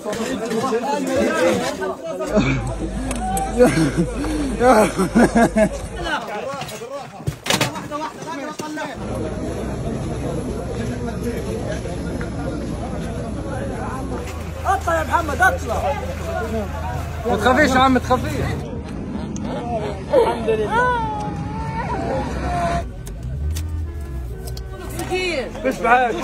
اطلع يا محمد اطلع. ما تخافيش يا عم، ما تخافيش. الحمد لله. فيش معاك.